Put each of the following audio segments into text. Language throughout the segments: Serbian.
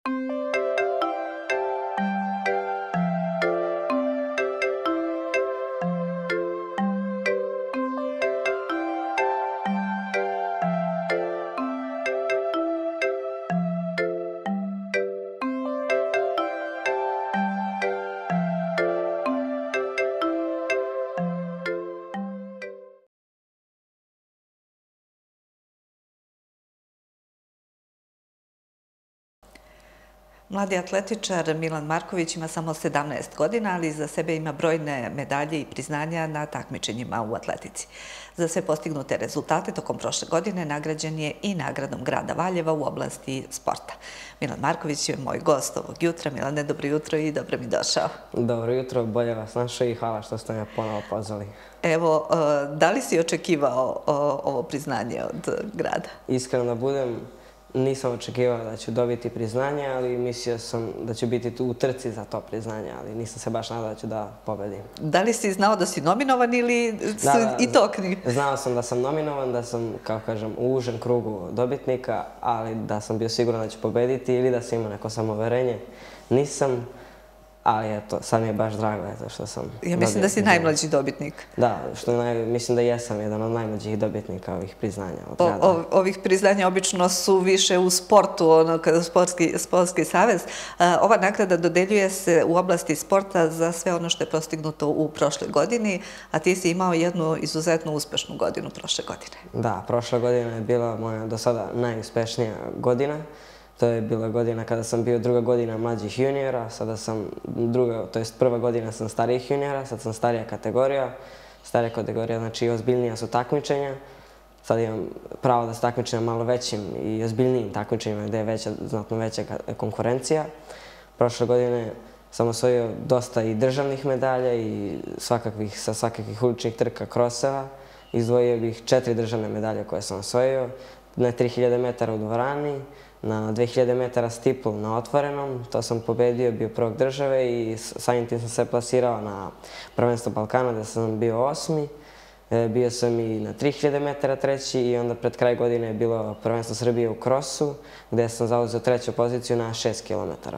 Mladi atletičar Milan Marković ima samo 17 godina, ali za sebe ima brojne medalje i priznanja na takmičenjima u atletici. Za sve postignute rezultate tokom prošle godine nagrađen je i nagradom grada Valjeva u oblasti sporta. Milan Marković je moj gost ovog jutra. Milane, dobro jutro i dobro mi došao. Dobro jutro, bolje vas našao i hvala što ste me ponovo pozvali. Evo, da li si očekivao ovo priznanje od grada? Iskreno da budem, nisam očekivao da ću dobiti priznanje, ali mislio sam da ću biti tu u trci za to priznanje, ali nisam se baš nadao da ću da pobedim. Da li si znao da si nominovan ili su i to krivi? Znao sam da sam nominovan, da sam, kao kažem, u užem krugu dobitnika, ali da sam bio siguran da ću pobediti ili da sam imao neko samouverenje. Nisam, ali eto, sad mi je baš drago što sam dobio. Ja mislim da si najmlađi dobitnik. Da, mislim da jesam jedan od najmlađih dobitnika ovih priznanja od grada. Ovih priznanja obično su više u sportu, kada sportski savez. Ova nagrada dodeljuje se u oblasti sporta za sve ono što je postignuto u prošloj godini, a ti si imao jednu izuzetno uspešnu godinu prošle godine. Da, prošla godina je bila moja do sada najuspešnija godina. To je bila godina kada sam bio druga godina mlađih juniora, sada sam prva godina sam starijih juniora, sad sam starija kategorija. Starija kategorija znači ozbiljnija su takmičenja. Sad imam pravo da se takmičim na malo većim i ozbiljnijim takmičenjima gde je znatno veća konkurencija. Prošle godine sam osvojio dosta i državnih medalja i sa svakakvih uličnih trka, kroseva. Izdvojio bih 4 državne medalje koje sam osvojio, na 3000 metara u dvorani, na 2000 metara stipl na otvorenom. To sam pobedio, bio prvog države i samim tim sam se plasirao na prvenstvo Balkana gde sam bio 8. Bio sam i na 3000 metara treći i onda pred kraj godine je bilo prvenstvo Srbije u krosu gde sam zauzeo treću poziciju na 6 kilometara.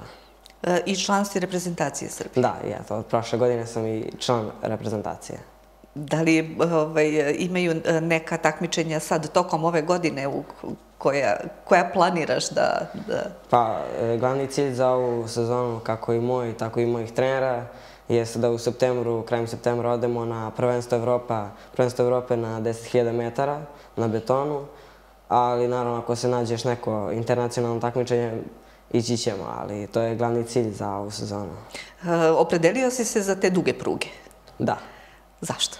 I član si reprezentacije Srbije? Da, od prošle godine sam i član reprezentacije. Da li imaju neka takmičenja sad tokom ove godine koja planiraš da... Pa, glavni cilj za ovu sezonu, kako i moj, tako i mojih trenera, jeste da krajem septembra odemo na prvenstvo Evrope na 10.000 metara na betonu, ali naravno ako se nađeš neko internacionalno takmičenje, ići ćemo, ali to je glavni cilj za ovu sezonu. Opredelio si se za te duge pruge? Da. Zašto?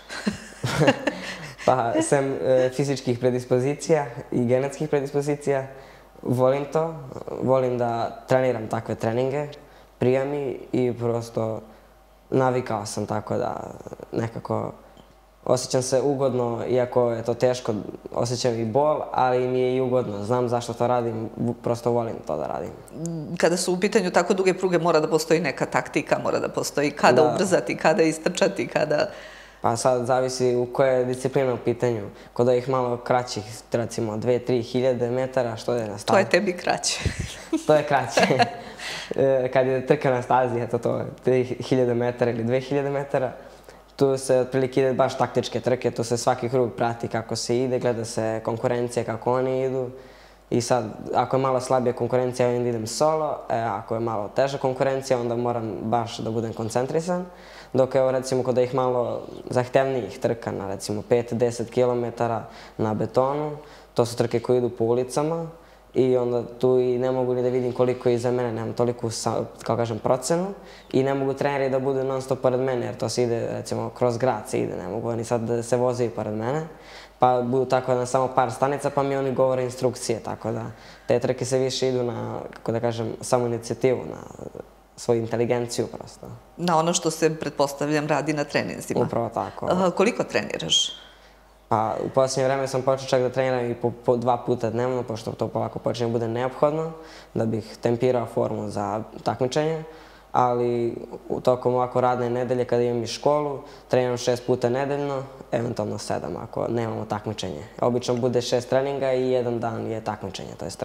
Pa, sem fizičkih predispozicija i genetskih predispozicija, volim to. Volim da treniram takve treninge, prija mi i prosto navikao sam tako da nekako osjećam se ugodno, iako je to teško, osjećam i bol, ali mi je i ugodno. Znam zašto to radim, prosto volim to da radim. Kada su u pitanju tako duge pruge, mora da postoji neka taktika, mora da postoji kada ubrzati, kada istrčati, kada... Pa sad zavisi u koje je disciplina u pitanju. Kod ovih malo kraćih, recimo 2-3 hiljade metara, što je na stazi? To je tebi kraće. To je kraće. Kad je trka na stazi, eto to, 3000 metara ili 2000 metara, tu se otprilike ide baš taktičke trke, tu se svaki krug prati kako se ide, gleda se konkurencija kako oni idu. I sad, ako je malo slabija konkurencija, onda idem solo, ako je malo teža konkurencija, onda moram baš da budem koncentrisan. Dok evo recimo kod ih malo zahtevnijih trka na recimo 5-10 km na betonu, to su trke koje idu po ulicama i onda tu i ne mogu ni da vidim koliko je iza mene, nemam toliku, kao kažem, procenu i ne mogu treneri da budu non stop pored mene jer to se ide recimo kroz grad se ide, ne mogu oni sad da se vozaju pored mene. Pa budu tako na samo par stanica pa mi oni govore instrukcije, tako da te trke se više idu na, kako da kažem, samo inicijativu, na svoju inteligenciju prosto. Na ono što se, pretpostavljam, radi na treninzima. Upravo tako. Koliko treniraš? Pa u posljednje vreme sam počeo čak da treniram i po 2 puta dnevno, pošto to polako počinje bude neophodno, da bih tempirao formu za takmičenje. Ali tokom ovako radne nedelje kada imam i školu, treniram 6 puta nedeljno, eventualno 7 ako nemamo takmičenje. Obično bude 6 treninga i jedan dan je takmičenje, to je trka.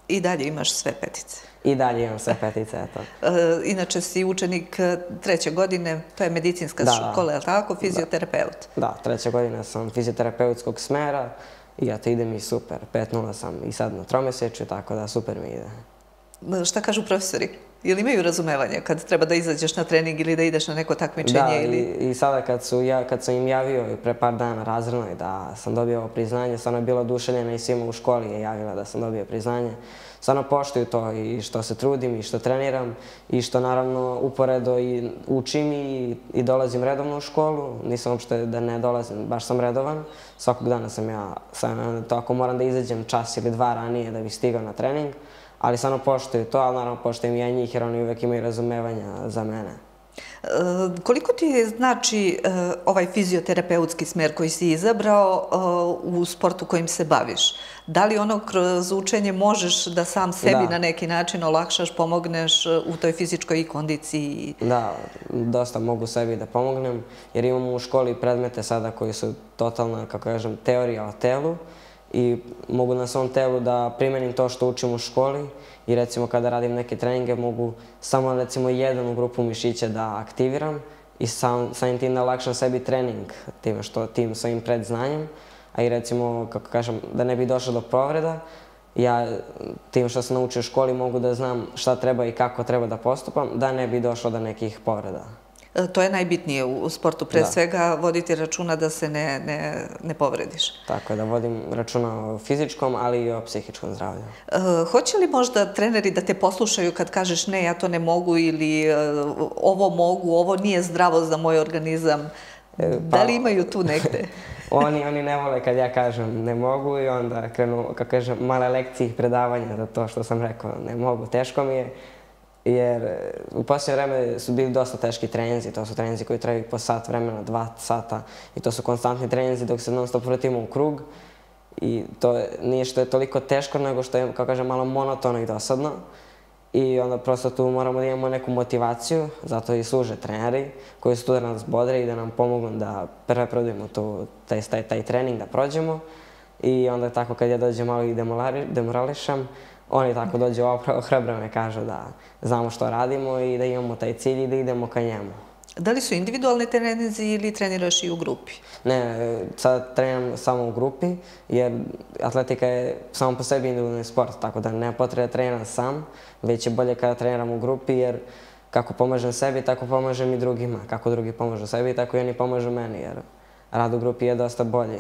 I dalje imaš sve petice. I dalje imam sve petice, eto. Inače si učenik 3. godine, to je medicinska škola, je li tako? Fizioterapeut. Da, 3. godine sam fizioterapeutskog smera i eto, ide mi super. 5.0 sam i sad na tromesečju, tako da super mi ide. Šta kažu profesori? Ili imaju razumevanje kad treba da izađeš na trening ili da ideš na neko takmičenje? Da, i sada kad sam im javio i pre par dana razrednoj da sam dobio ovo priznanje, stvarno je bila oduševljena i svima u školi je javila da sam dobio priznanje. Stvarno poštuju to i što se trudim i što treniram i što naravno uporedo i učim i dolazim redovno u školu. Nisam uopšte da ne dolazim, baš sam redovan. Svakog dana sam ja, to ako moram da izađem čas ili dva ranije da bih stigao na trening. Ali stvarno poštuju to, ali naravno poštujem i ja njih jer oni uvek imaju razumevanja za mene. Koliko ti znači ovaj fizioterapeutski smer koji si izabrao u sportu kojim se baviš? Da li ono kroz učenje možeš da sam sebi na neki način olakšaš, pomogneš u toj fizičkoj kondiciji? Da, dosta mogu sebi da pomognem jer imamo u školi predmete sada koji su totalna, kako kažem, teorija o telu i mogu na svom telu da primenim to što učim u školi i recimo kada radim neke treninge mogu samo recimo jednu grupu mišića da aktiviram i samim tim da olakšam sebi trening tim svojim predznanjem, a i recimo, kako kažem, da ne bi došlo do povreda, ja tim što sam naučio u školi mogu da znam šta treba i kako treba da postupam, da ne bi došlo do nekih povreda. To je najbitnije u sportu, pre svega voditi računa da se ne povrediš. Tako je, da vodim računa o fizičkom, ali i o psihičkom zdravlju. Hoće li možda treneri da te poslušaju kad kažeš ne, ja to ne mogu ili ovo mogu, ovo nije zdravo za moj organizam? Da li imaju tu negde? Oni ne vole kad ja kažem ne mogu i onda krenu, kako kažem, male lekcije i predavanja za to što sam rekao ne mogu, teško mi je. Jer u posljednje vreme su bili dosta teški treninzi, to su treninzi koji traju po sat vremena, 2 sata i to su konstantni treninzi dok se non stop vrtimo u krug i to nije što je toliko teško nego što je, kako kažem, malo monotono i dosadno i onda prosto tu moramo da imamo neku motivaciju, zato i služe treneri koji su tu da nas bodre i da nam pomogu da preprodujemo taj trening, da prođemo i onda tako kad ja dođem malo i demorališem, oni tako dođu ohrabre me, kažu da znamo što radimo i da imamo taj cilj i da idemo ka njemu. Da li su individualni treninzi ili treniraš i u grupi? Ne, sad treniram samo u grupi jer atletika je samo po sebi individualni sport, tako da nema potrebe da treniram sam, već je bolje kada treniram u grupi jer kako pomažem sebi, tako pomažem i drugima. Kako drugi pomažu sebi, tako i oni pomažu meni jer rad u grupi je dosta bolji.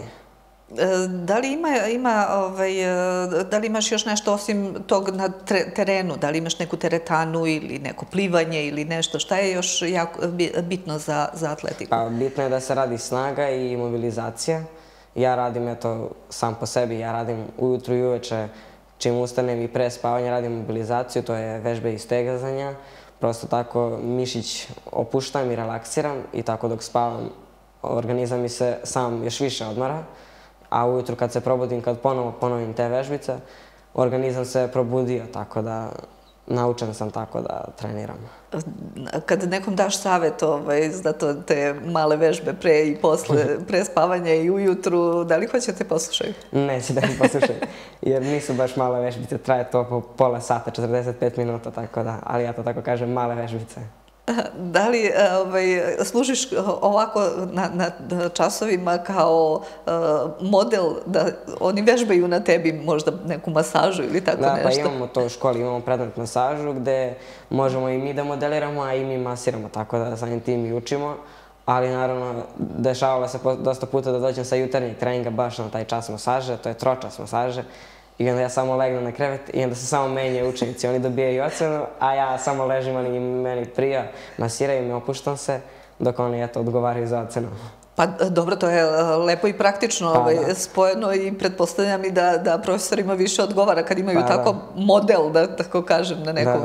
Da li imaš još nešto osim tog na terenu? Da li imaš neku teretanu ili neko plivanje ili nešto? Šta je još bitno za atletiku? Bitno je da se radi snaga i mobilizacija. Ja radim, eto, sam po sebi, ja radim ujutru i uveče, čim ustanem i pre spavanja radim mobilizaciju, to je vežbe i stegazanja. Prosto tako mišić opuštam i relaksiram i tako dok spavam organizam mi se sam još više odmara. A ujutru kad se probudim, kad ponovo ponovim te vežbice, organizam se probudio, tako da naučen sam tako da treniram. Kad nekom daš savjet za te male vežbe pre i posle, pre spavanja i ujutru, da li hoće te poslušaju? Neće da mi poslušaju, jer nisu baš male vežbice, traje to po pola sata, 45 minuta, tako da, ali ja to tako kažem, male vežbice. Da li služiš ovako na časovima kao model da oni vežbaju na tebi možda neku masažu ili tako nešto? Da, pa imamo to u školi, imamo predmet masažu gde možemo i mi da modeliramo, a i mi masiramo, tako da samim tim i učimo. Ali naravno, dešavalo se dosta puta da dođem sa jutarnjeg treninga baš na taj čas masaže, to je tročas masaže. I onda ja samo legnem na krevet i onda se samo menjaju učenici, oni dobijaju ocenu, a ja samo ležim, oni meni prija, masiraju me, opuštam se, dok oni eto odgovaraju za ocenu. Pa dobro, to je lepo i praktično spojeno i pretpostavljam i da profesorima više odgovara kad imaju tako model, da tako kažem, na nekom.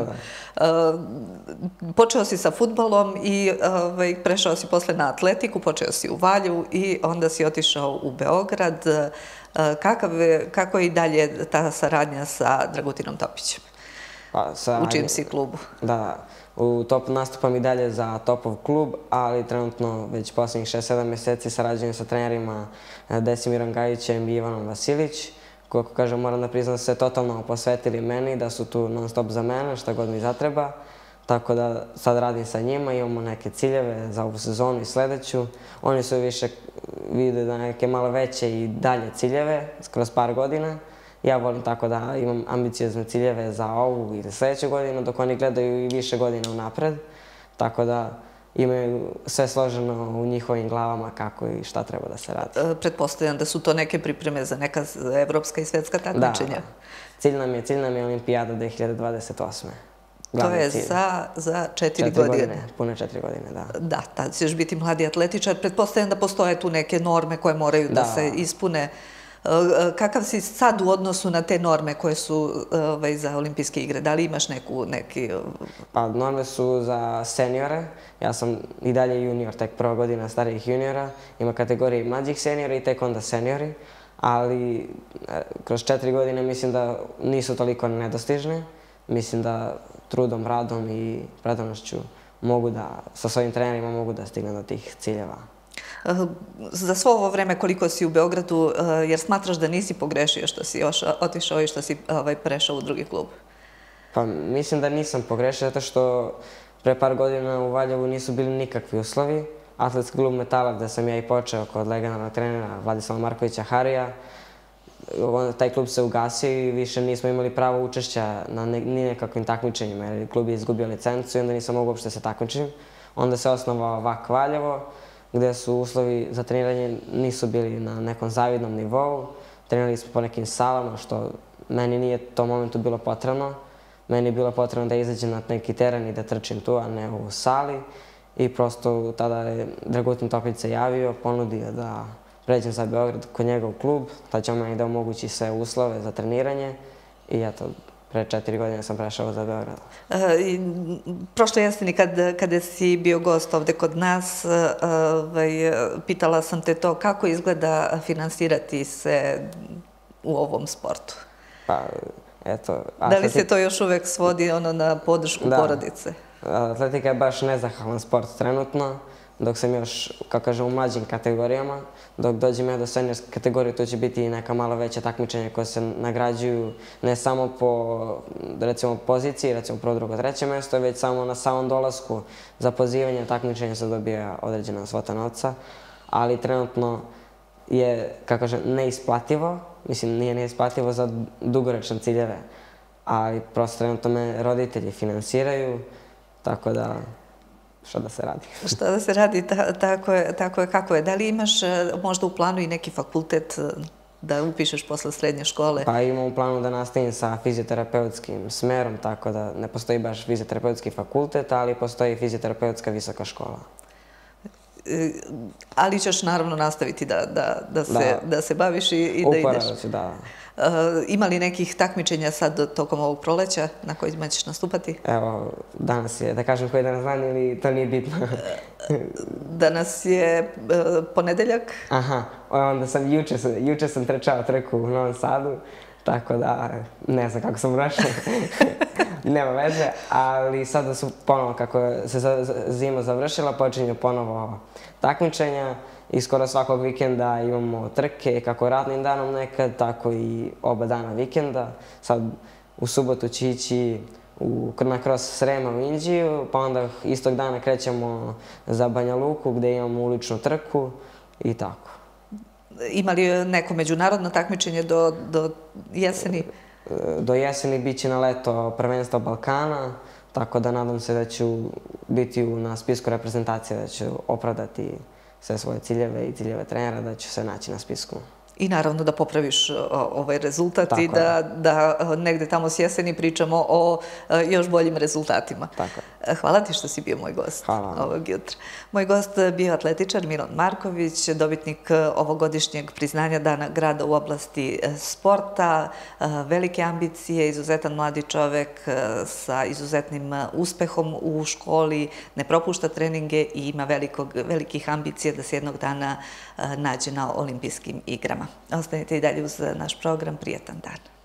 Počeo si sa fudbalom i prešao si posle na atletiku, počeo si u Valjevu i onda si otišao u Beograd. Kako je i dalje ta saradnja sa Dragutinom Topićem? U čijem si klubu? Da, u Topu nastupam i dalje za Topov klub, ali trenutno već poslednjih 6-7 meseci sarađujem sa trenerima Desimirom Gajićem i Ivanom Vasilić, kako kažem, moram da priznam da su se totalno posvetili meni, da su tu non stop za mene, šta god mi zatreba. Tako da sad radim sa njima, imamo neke ciljeve za ovu sezonu i sledeću. Oni su više vide da neke malo veće i dalje ciljeve kroz par godina. Ja volim tako da imam ambiciozne ciljeve za ovu ili sledeću godinu, dok oni gledaju i više godina unapred. Tako da imaju sve složeno u njihovim glavama kako i šta treba da se radi. Pretpostavljam da su to neke pripreme za neka evropska i svetska takmičenja. Da. Cilj nam je Olimpijada 2028. To je za 4 godine. Pune 4 godine, da. Da, tada ćeš biti mladi atletičar. Pretpostavljam da postoje tu neke norme koje moraju da se ispune. Kakav si sad u odnosu na te norme koje su za olimpijske igre? Da li imaš neki... Pa, norme su za seniore. Ja sam i dalje junior, tek prva godina starijih juniora. Ima kategorije mlađih seniora i tek onda seniori. Ali kroz 4 godine mislim da nisu toliko nedostižne. Mislim da trudom, radom i predanošću mogu da, sa svojim trenerima mogu da stignem do tih ciljeva. Za svo ovo vreme koliko si u Beogradu, jer smatraš da nisi pogrešio što si još otišao i što si prešao u drugi klub? Pa mislim da nisam pogrešio zato što pre par godina u Valjevu nisu bili nikakvi uslovi. Atletski klub Metala gde sam ja i počeo kod legendarnog trenera Vladislava Markovića Harija, taj klub se ugasio i više nismo imali pravo učešća na ni nekakvim takmičenjima jer klub je izgubio licencu i onda nisam mogao uopšte se takmičim. Onda se osnovao VAK Valjevo gde su uslovi za treniranje nisu bili na nekom zavidnom nivou. Trenirali smo po nekim salama što meni nije u tom momentu bilo potrebno. Meni je bilo potrebno da izađem na neki teren i da trčim tu, a ne u sali. I prosto tada je Dragutin Toplica javio, ponudio da pređem za Beograd kod njega u klub, tad će on meni da omogući sve uslove za treniranje i eto, pre 4 godine sam prešao za Beograd. Prošle jeseni kada si bio gost ovde kod nas, pitala sam te to kako izgleda finansirati se u ovom sportu? Pa, eto... Da li se to još uvek svodi na podršku porodice? Atletika je baš nezahvalan sport trenutno, dok sam još, kako kažem, u mlađim kategorijama. Dok dođem ja do seniorske kategorije, to će biti i neka malo veća takmičenja koja se nagrađuju ne samo po, recimo, poziciji, recimo prvo, drugo, treće mesto, već samo na samom dolasku za pozivanje takmičenja se dobija određena svota novca. Ali trenutno je, kako kažem, neisplativo. Mislim, nije neisplativo za dugoročne ciljeve, ali prosto trenutno me roditelji finansiraju, tako da... Šta da se radi? Šta da se radi, tako je kako je. Da li imaš možda u planu i neki fakultet da upišeš posle srednje škole? Pa imam u planu da nastavim sa fizioterapeutskim smerom, tako da ne postoji baš fizioterapeutski fakultet, ali postoji fizioterapeutska visoka škola. Ali ćeš naravno nastaviti da se baviš i da ideš? Uporado ću, da. Ima li nekih takmičenja sad tokom ovog proleća na kojima ćeš nastupati? Evo, danas je, da kažem koji je danas dan ili to nije bitno? Danas je ponedeljak. Aha, onda juče sam trčao trku u Novom Sadu, tako da ne znam kako sam prošao. Nema veze, ali sada su ponovo, kako se zima završila, počinju ponovo takmičenja i skoro svakog vikenda imamo trke, kako radnim danom nekad, tako i oba dana vikenda. Sad u subotu će ići na Kros Srema u Inđiju, pa onda istog dana krećemo za Banja Luku gde imamo uličnu trku i tako. Ima li neko međunarodno takmičenje do jeseni? Do jeseni bit će na leto prvenstvo Balkana, tako da nadam se da ću biti na spisku reprezentacije, da ću opravdati sve svoje ciljeve i ciljeve trenera, da ću se naći na spisku. I naravno da popraviš ovaj rezultat i da negde tamo s jeseni pričamo o još boljim rezultatima. Hvala ti što si bio moj gost ovog jutra. Moj gost bio atletičar Milan Marković, dobitnik ovogodišnjeg priznanja Dana grada u oblasti sporta, velike ambicije, izuzetan mladi čovek sa izuzetnim uspehom u školi, ne propušta treninge i ima velikih ambicija da se jednog dana nađe na olimpijskim igrama. Ostanite i dalje uz naš program. Prijetan dan.